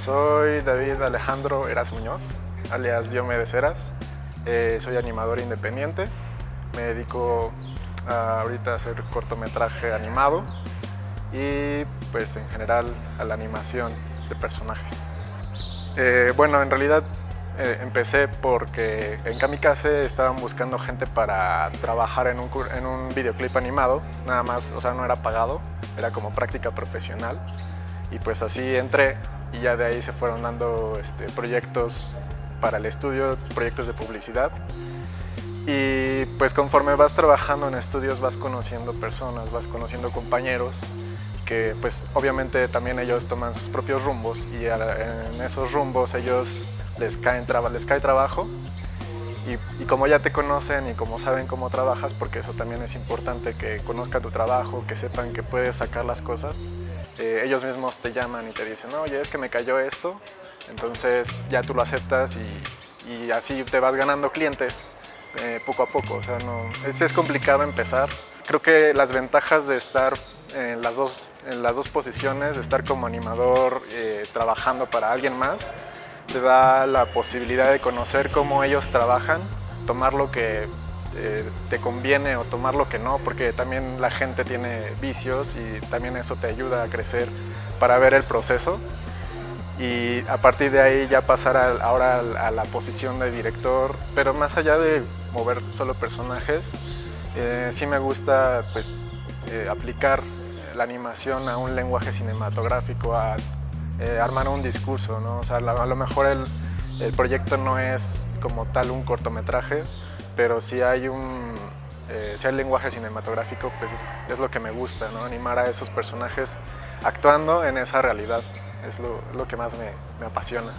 Soy David Alejandro Eras Muñoz, alias Diome de Ceras. Soy animador independiente. Me dedico ahorita a hacer cortometraje animado y pues en general a la animación de personajes. Bueno, en realidad empecé porque en Kamikaze estaban buscando gente para trabajar en un videoclip animado, nada más, o sea, no era pagado, era como práctica profesional. Y pues así entré y ya de ahí se fueron dando proyectos para el estudio, proyectos de publicidad. Y pues conforme vas trabajando en estudios vas conociendo personas, vas conociendo compañeros que pues obviamente también ellos toman sus propios rumbos y en esos rumbos ellos les cae trabajo y como ya te conocen y como saben cómo trabajas, porque eso también es importante, que conozcan tu trabajo, que sepan que puedes sacar las cosas, ellos mismos te llaman y te dicen, oye, es que me cayó esto, entonces ya tú lo aceptas y así te vas ganando clientes poco a poco. O sea, es complicado empezar. Creo que las ventajas de estar en las dos posiciones, de estar como animador trabajando para alguien más, te da la posibilidad de conocer cómo ellos trabajan, tomar lo que te conviene o tomar lo que no, porque también la gente tiene vicios y también eso te ayuda a crecer para ver el proceso. Y a partir de ahí ya pasar ahora a la posición de director, pero más allá de mover solo personajes, sí me gusta pues, aplicar la animación a un lenguaje cinematográfico, a armar un discurso, ¿no? O sea, a lo mejor el proyecto no es como tal un cortometraje, pero si hay lenguaje cinematográfico, pues es lo que me gusta, ¿no? Animar a esos personajes actuando en esa realidad. Es lo que más me apasiona.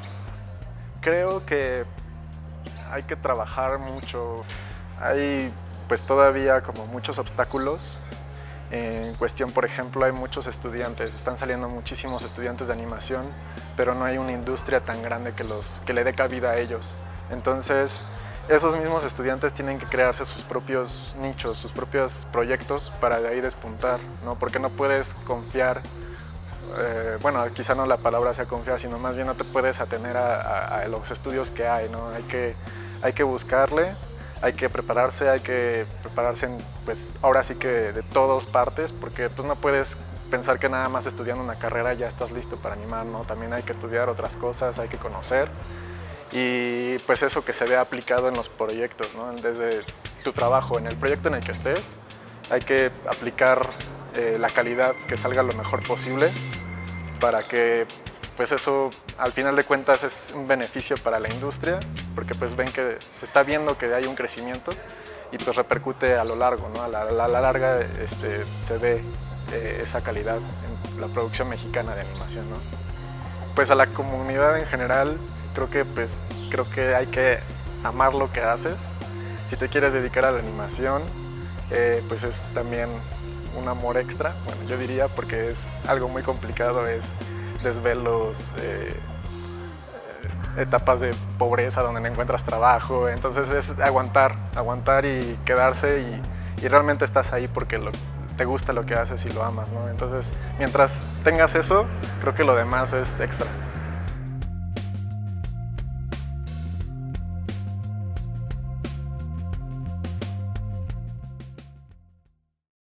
Creo que hay que trabajar mucho. Hay pues todavía como muchos obstáculos. En cuestión, por ejemplo, hay muchos estudiantes, están saliendo muchísimos estudiantes de animación, pero no hay una industria tan grande que le dé cabida a ellos. Entonces, esos mismos estudiantes tienen que crearse sus propios nichos, sus propios proyectos para de ahí despuntar, ¿no? Porque no puedes confiar. Bueno, quizá no la palabra sea confiar, sino más bien no te puedes atener a los estudios que hay, ¿no? Hay que buscarle, hay que prepararse pues ahora sí que de todas partes, porque pues no puedes pensar que nada más estudiando una carrera ya estás listo para animar, ¿no? También hay que estudiar otras cosas, hay que conocer y pues eso que se vea aplicado en los proyectos, ¿no? Desde tu trabajo, en el proyecto en el que estés, hay que aplicar la calidad, que salga lo mejor posible, para que pues eso al final de cuentas es un beneficio para la industria, porque pues ven que se está viendo que hay un crecimiento y pues repercute a lo largo, ¿no? A la larga se ve esa calidad en la producción mexicana de animación, ¿no? Pues a la comunidad en general creo que hay que amar lo que haces. Si te quieres dedicar a la animación, pues es también un amor extra, bueno, yo diría, porque es algo muy complicado, es desvelos, etapas de pobreza donde no encuentras trabajo, entonces es aguantar y quedarse y realmente estás ahí porque te gusta lo que haces y lo amas, ¿no? Entonces, mientras tengas eso, creo que lo demás es extra.